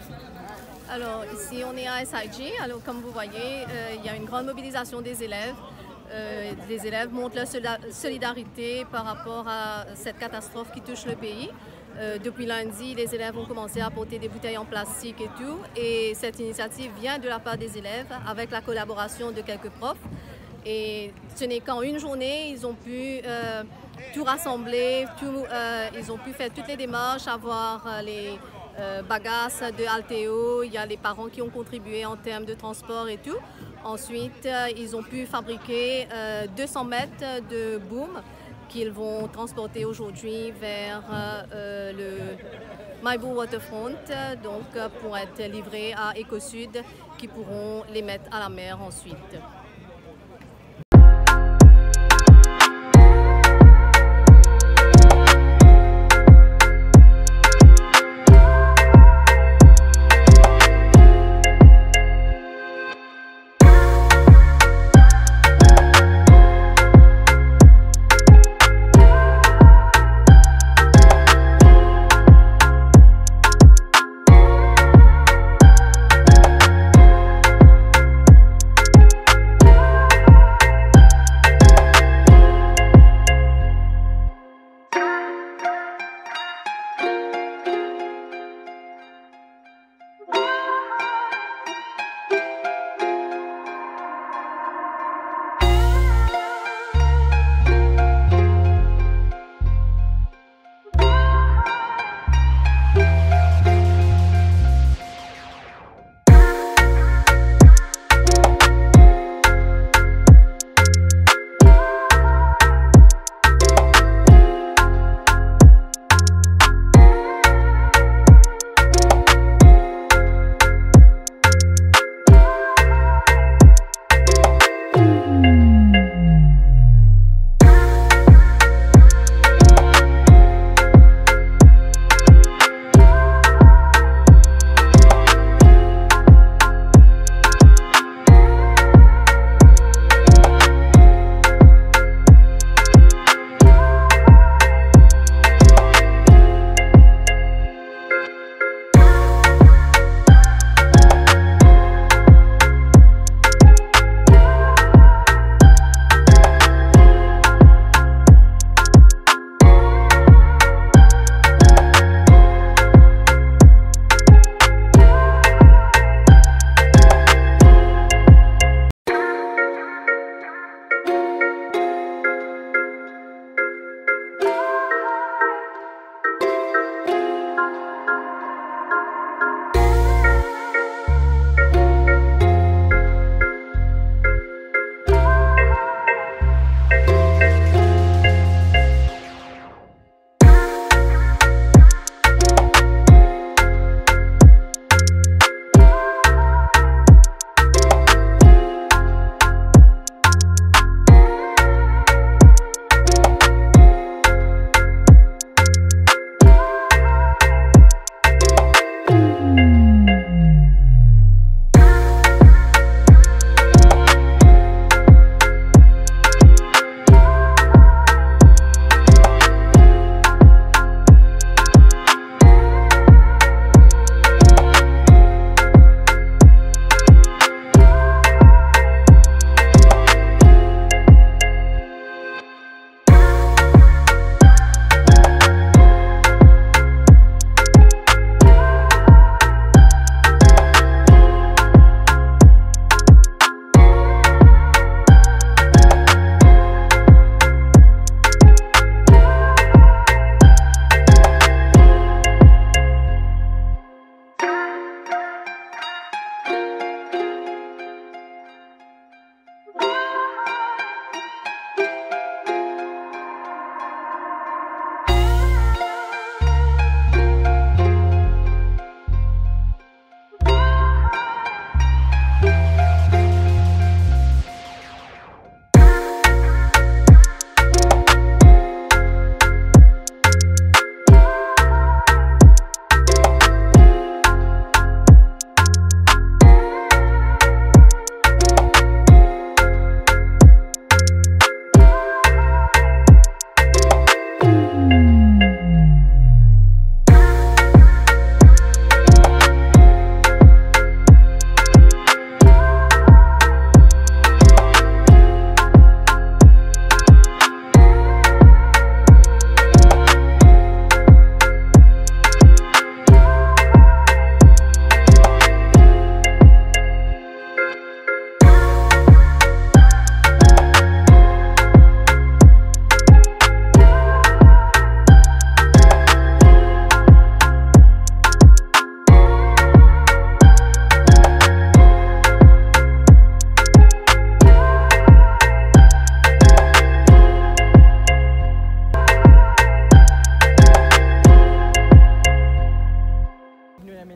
Alors ici on est à SIG, alors comme vous voyez il y a une grande mobilisation des élèves. Les élèves montrent leur solidarité par rapport à cette catastrophe qui touche le pays. Depuis lundi, les élèves ont commencé à porter des bouteilles en plastique et tout. Et cette initiative vient de la part des élèves avec la collaboration de quelques profs. Et ce n'est qu'en une journée, ils ont pu tout rassembler, ils ont pu faire toutes les démarches, avoir les bagages de Alteo, il y a les parents qui ont contribué en termes de transport et tout. Ensuite, ils ont pu fabriquer 200 mètres de boom qu'ils vont transporter aujourd'hui vers le Maibu Waterfront, donc pour être livrés à Ecosud qui pourront les mettre à la mer ensuite.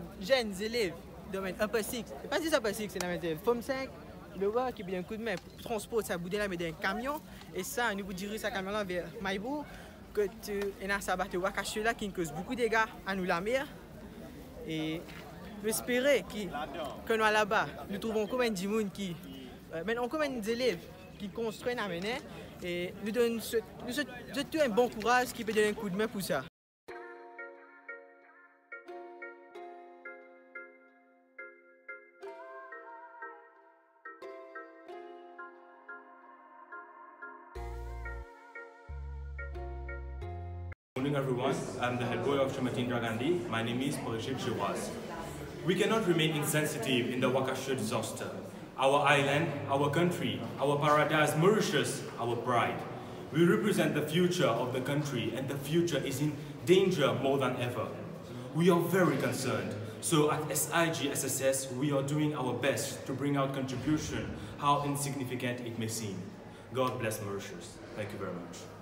jeunes élèves de un peu six, pas juste un peu six, c'est la forme 5, le voir qui a un coup de main pour transporter ça boudin là mais d'un camion et ça nous diriger ce camion là vers Maïbou que tu et là ça va te Wakacho là qui cause beaucoup de dégâts à nous la mer et j'espérais que nous là-bas nous trouvons comme un dimoun qui maintenant comme des élèves qui construisent la mener et nous donne un bon courage qui peut donner un coup de main pour ça. Good morning everyone, I'm the head boy of Shrimati Indira Gandhi. My name is Parishit Shiwaz. We cannot remain insensitive in the Wakasho disaster. Our island, our country, our paradise Mauritius, our pride. We represent the future of the country and the future is in danger more than ever. We are very concerned. So at SIG SSS, we are doing our best to bring out contribution, how insignificant it may seem. God bless Mauritius. Thank you very much.